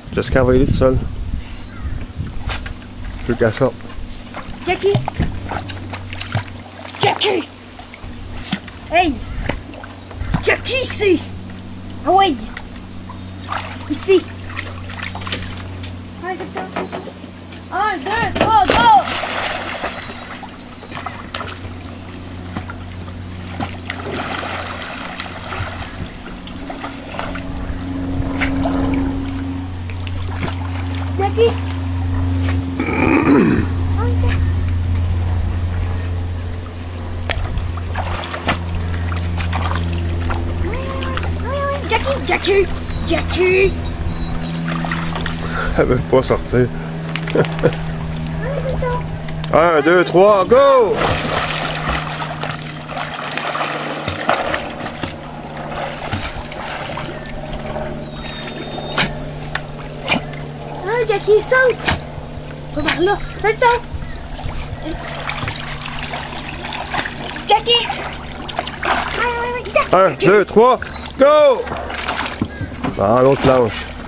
Jessica va y aller tout seul. Je veux qu'elle sorte. Jackie! Jackie! Hey! Jackie, ici! Ah ouais! Ici! 1, 2, 3, go! Jackie! Jackie! Jackie! Elle veut pas sortir. 1, 2, 3, go! Ah, Jackie, saute! Va par là, fais le temps! Jackie! 1, 2, 3, go! Dans l'autre planche.